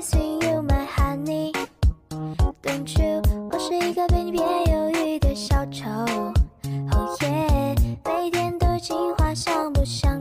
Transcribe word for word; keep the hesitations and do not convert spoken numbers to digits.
missing you, my honey. Don't you？ 我是一个对你别犹豫的小丑。Oh yeah， 每天都计划想不想